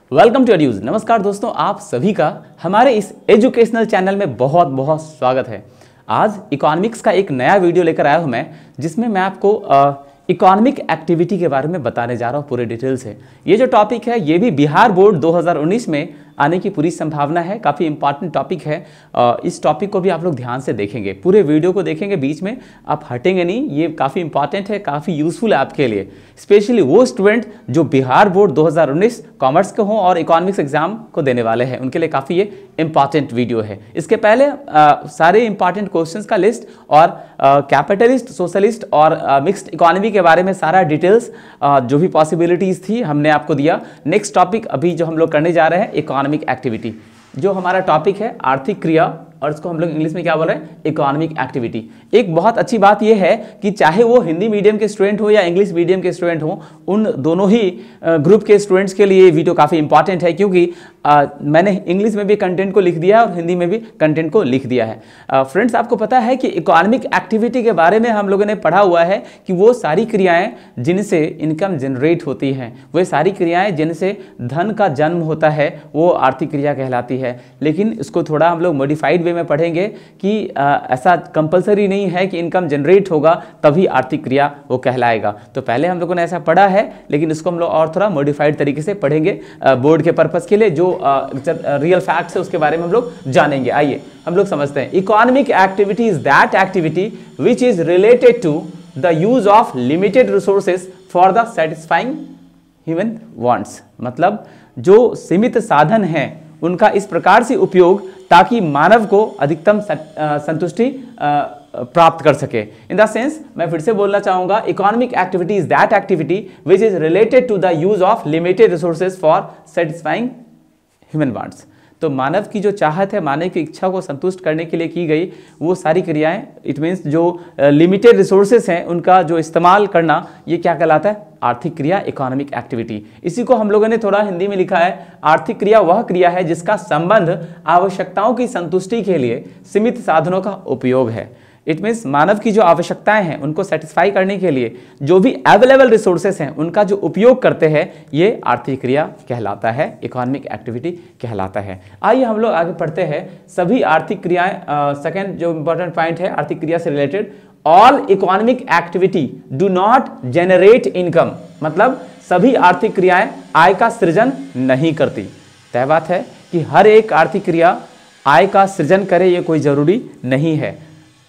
Welcome to एड्यूज। नमस्कार दोस्तों, आप सभी का हमारे इस एजुकेशनल चैनल में बहुत बहुत स्वागत है। आज इकोनॉमिक्स का एक नया वीडियो लेकर आया हूं मैं, जिसमें मैं आपको इकोनॉमिक एक्टिविटी के बारे में बताने जा रहा हूं पूरे डिटेल से। ये जो टॉपिक है ये भी बिहार बोर्ड 2019 में आने की पूरी संभावना है। काफ़ी इंपॉर्टेंट टॉपिक है। इस टॉपिक को भी आप लोग ध्यान से देखेंगे, पूरे वीडियो को देखेंगे, बीच में आप हटेंगे नहीं। ये काफ़ी इंपॉर्टेंट है, काफ़ी यूजफुल है आपके लिए, स्पेशली वो स्टूडेंट जो बिहार बोर्ड 2019 कॉमर्स के हों और इकोनॉमिक्स एग्जाम को देने वाले हैं, उनके लिए काफ़ी ये इंपॉर्टेंट वीडियो है। इसके पहले सारे इंपॉर्टेंट क्वेश्चंस का लिस्ट और कैपिटलिस्ट, सोशलिस्ट और मिक्स्ड इकोनॉमी के बारे में सारा डिटेल्स जो भी पॉसिबिलिटीज़ थी हमने आपको दिया। नेक्स्ट टॉपिक अभी जो हम लोग करने जा रहे हैं इकोनॉमिक एक्टिविटी। जो हमारा टॉपिक है आर्थिक क्रिया, और इसको हम लोग इंग्लिश में क्या बोल रहे हैं, इकोनॉमिक एक्टिविटी। एक बहुत अच्छी बात यह है कि चाहे वो हिंदी मीडियम के स्टूडेंट हो या इंग्लिश मीडियम के स्टूडेंट हो, उन दोनों ही ग्रुप के स्टूडेंट्स के लिए वीडियो काफ़ी इंपॉर्टेंट है, क्योंकि मैंने इंग्लिश में भी कंटेंट को लिख दिया और हिंदी में भी कंटेंट को लिख दिया है। फ्रेंड्स, आपको पता है कि इकोनॉमिक एक्टिविटी के बारे में हम लोगों ने पढ़ा हुआ है कि वो सारी क्रियाएं जिनसे इनकम जनरेट होती हैं, वो सारी क्रियाएं जिनसे धन का जन्म होता है, वो आर्थिक क्रिया कहलाती है। लेकिन इसको थोड़ा हम लोग मॉडिफाइड वे में पढ़ेंगे कि ऐसा कंपलसरी नहीं है कि इनकम जनरेट होगा तभी आर्थिक क्रिया वो कहलाएगा। तो पहले हम लोगों ने ऐसा पढ़ा है, लेकिन इसको हम लोग और थोड़ा मॉडिफाइड तरीके से पढ़ेंगे बोर्ड के पर्पस के लिए। जो रियल फैक्ट्स है उसके बारे में हम लोग जानेंगे। आइए हम लोग समझते हैं। Economic activity is that activity which is related to the use of limited resources for the satisfying human wants. मतलब जो सीमित साधन हैं उनका इस प्रकार से उपयोग ताकि मानव को अधिकतम संतुष्टि प्राप्त कर सके। इन द सेंस, मैं फिर से बोलना चाहूंगा, economic activity is that activity which is related to the use of limited resources for satisfying human wants. तो मानव की जो चाहत है, मानव की इच्छा को संतुष्ट करने के लिए की गई वो सारी क्रियाएं, इट मीन्स जो लिमिटेड रिसोर्सेस हैं उनका जो इस्तेमाल करना, ये क्या कहलाता है, आर्थिक क्रिया, इकोनॉमिक एक्टिविटी। इसी को हम लोगों ने थोड़ा हिंदी में लिखा है, आर्थिक क्रिया वह क्रिया है जिसका संबंध आवश्यकताओं की संतुष्टि के लिए सीमित साधनों का उपयोग है। इट मीन्स मानव की जो आवश्यकताएं हैं उनको सेटिस्फाई करने के लिए जो भी अवेलेबल रिसोर्सेस हैं उनका जो उपयोग करते हैं, ये आर्थिक क्रिया कहलाता है, इकोनॉमिक एक्टिविटी कहलाता है। आइए हम लोग आगे पढ़ते हैं। सभी आर्थिक क्रियाएं, सेकेंड जो इंपॉर्टेंट पॉइंट है आर्थिक क्रिया से related, all economic activity do not generate income. मतलब सभी आर्थिक क्रियाएं आय का सृजन नहीं करती। तय बात है कि हर एक आर्थिक क्रिया आय का सृजन करे, ये कोई जरूरी नहीं है।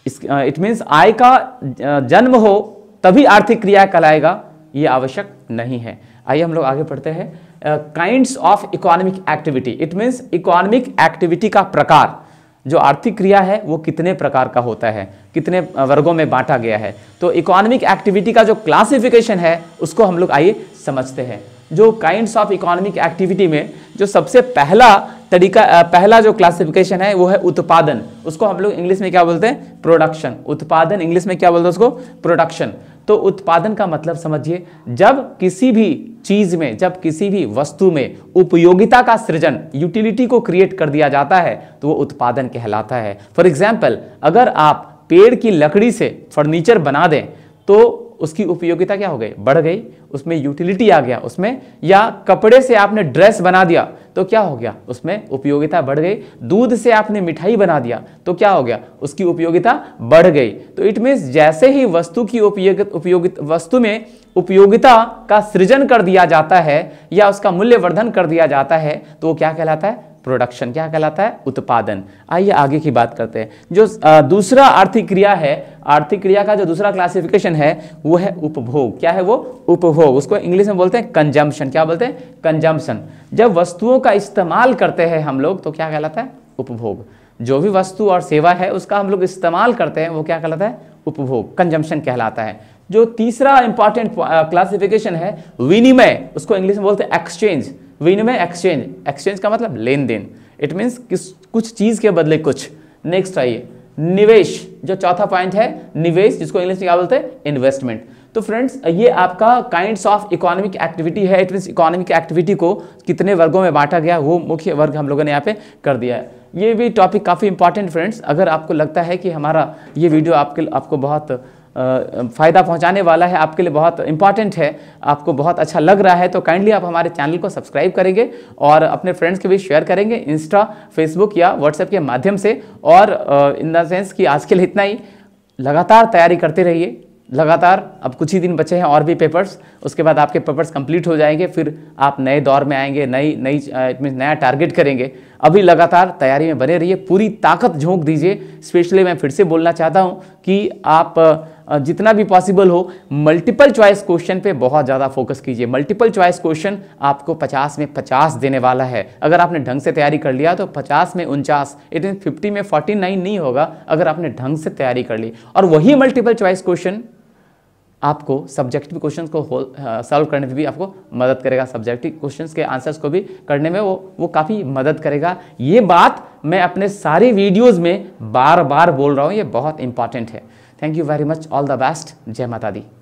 इट मीन्स आय का जन्म हो तभी आर्थिक क्रिया कहलाएगा, ये आवश्यक नहीं है। आइए हम लोग आगे पढ़ते हैं। Kinds of economic activity, it means economic activity का प्रकार। जो आर्थिक क्रिया है वो कितने प्रकार का होता है, कितने वर्गों में बांटा गया है। तो इकोनॉमिक एक्टिविटी का जो क्लासिफिकेशन है उसको हम लोग आइए समझते हैं। जो काइंड्स ऑफ इकोनॉमिक एक्टिविटी में जो सबसे पहला तरीका, पहला जो क्लासिफिकेशन है वो है उत्पादन। उसको हम लोग इंग्लिश में क्या बोलते हैं, प्रोडक्शन। उत्पादन इंग्लिश में क्या बोलते हैं उसको, प्रोडक्शन। तो उत्पादन का मतलब समझिए, जब किसी भी चीज में, जब किसी भी वस्तु में उपयोगिता का सृजन, यूटिलिटी को क्रिएट कर दिया जाता है तो वो उत्पादन कहलाता है। फॉर एग्जाम्पल, अगर आप पेड़ की लकड़ी से फर्नीचर बना दें तो उसकी उपयोगिता क्या हो गई, बढ़ गई, उसमें यूटिलिटी आ गया उसमें। या कपड़े से आपने ड्रेस बना दिया तो क्या हो गया, उसमें उपयोगिता बढ़ गई। दूध से आपने मिठाई बना दिया तो क्या हो गया, उसकी उपयोगिता बढ़ गई। तो इट मीन्स जैसे ही वस्तु की वस्तु में उपयोगिता का सृजन कर दिया जाता है या उसका मूल्यवर्धन कर दिया जाता है तो वो क्या कहलाता है, प्रोडक्शन। क्या कहलाता है, उत्पादन। आइए आगे की बात करते हैं। जो दूसरा आर्थिक क्रिया है, आर्थिक क्रिया का जो दूसरा क्लासिफिकेशन है वो है उपभोग। क्या है वो, उपभोग। उसको इंग्लिश में बोलते हैं कंजम्पशन। क्या बोलते हैं, कंजम्पशन। जब वस्तुओं का इस्तेमाल करते हैं हम लोग तो क्या कहलाता है, उपभोग। जो भी वस्तु और सेवा है उसका हम लोग इस्तेमाल करते हैं वो क्या कहलाता है, उपभोग, कंजम्पशन कहलाता है। जो तीसरा इंपॉर्टेंट क्लासिफिकेशन है विनिमय, उसको इंग्लिश में बोलते हैं एक्सचेंज। विनिमय, एक्सचेंज। एक्सचेंज का मतलब लेन देन। इट मीन्स कुछ चीज के बदले कुछ। नेक्स्ट आइए निवेश, जो चौथा पॉइंट है निवेश, जिसको इंग्लिश में क्या बोलते हैं, इन्वेस्टमेंट। तो फ्रेंड्स ये आपका काइंड्स ऑफ इकोनॉमिक एक्टिविटी है। इट मीन्स इकोनॉमिक एक्टिविटी को कितने वर्गों में बांटा गया वो मुख्य वर्ग हम लोगों ने यहाँ पे कर दिया है। ये भी टॉपिक काफ़ी इंपॉर्टेंट फ्रेंड्स। अगर आपको लगता है कि हमारा ये वीडियो आपको बहुत फ़ायदा पहुंचाने वाला है, आपके लिए बहुत इंपॉर्टेंट है, आपको बहुत अच्छा लग रहा है, तो काइंडली आप हमारे चैनल को सब्सक्राइब करेंगे और अपने फ्रेंड्स के बीच शेयर करेंगे इंस्टा, फेसबुक या व्हाट्सएप के माध्यम से। और इन द सेंस कि आज के लिए इतना ही। लगातार तैयारी करते रहिए, लगातार। अब कुछ ही दिन बचे हैं और भी पेपर्स, उसके बाद आपके पेपर्स कंप्लीट हो जाएंगे, फिर आप नए दौर में आएंगे, इट मीन नया टारगेट करेंगे। अभी लगातार तैयारी में बने रहिए, पूरी ताकत झोंक दीजिए। स्पेशली मैं फिर से बोलना चाहता हूं कि आप जितना भी पॉसिबल हो मल्टीपल चॉइस क्वेश्चन पे बहुत ज़्यादा फोकस कीजिए। मल्टीपल चॉइस क्वेश्चन आपको 50 में 50 देने वाला है। अगर आपने ढंग से तैयारी कर लिया तो 50 में 49, इट मीन 50 में 49 नहीं होगा अगर आपने ढंग से तैयारी कर ली। और वही मल्टीपल चॉइस क्वेश्चन आपको सब्जेक्टिव क्वेश्चंस को सॉल्व करने में भी आपको मदद करेगा। सब्जेक्टिव क्वेश्चंस के आंसर्स को भी करने में वो काफ़ी मदद करेगा। ये बात मैं अपने सारे वीडियोस में बार बार बोल रहा हूँ, ये बहुत इंपॉर्टेंट है। Thank you very much, all the best, जय माता दी।